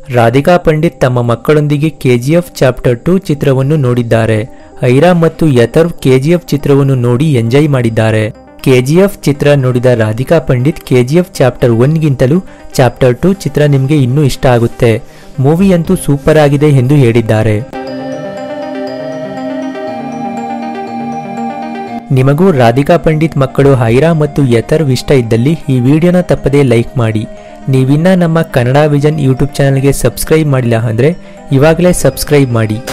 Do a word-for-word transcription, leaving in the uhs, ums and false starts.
ರಾಧಿಕಾ ಪಂಡಿತ್ ತಮ್ಮ ಮಕ್ಕಳೊಂದಿಗೆ KGF chapter two ಚಿತ್ರವನ್ನು ನೋಡಿದ್ದಾರೆ. ಐರಾ ಮತ್ತು ಯಥರ್ವ್ ಕೆಜಿಎಫ್ ಚಿತ್ರವನ್ನು ನೋಡಿ ಎಂಜಾಯ್ ಮಾಡಿದ್ದಾರೆ. ಕೆಜಿಎಫ್ ಚಿತ್ರ ನೋಡಿದ Radhika Pandit KGF chapter one ಗಿಂತಲೂ ಚಾಪ್ಟರ್ ಟೂ ಚಿತ್ರ ನಿಮಗೆ ಇನ್ನೂ ಇಷ್ಟ ಆಗುತ್ತೆ, ಮೂವಿ ಅಂತೂ ಸೂಪರ್ ಆಗಿದೆ ಎಂದು ಹೇಳಿದ್ದಾರೆ. ನಿಮಗೂ ರಾಧಿಕಾ ಪಂಡಿತ್ ಮಕ್ಕಳು ಐರಾ ಮತ್ತು ಯಥರ್ವ್ ಇಷ್ಟ ಇದ್ದಲ್ಲಿ ಈ ವಿಡಿಯೋನ ತಪ್ಪದೇ ಲೈಕ್ ಮಾಡಿ. ನೀವಿನ್ನ ನಮ್ಮ ಕನ್ನಡ ವಿಷನ್ ಯೂಟ್ಯೂಬ್ ಚಾನಲ್ಗೆ ಸಬ್ಸ್ಕ್ರೈಬ್ ಮಾಡಿಲ್ಲ ಅಂದರೆ ಇವಾಗಲೇ ಸಬ್ಸ್ಕ್ರೈಬ್ ಮಾಡಿ.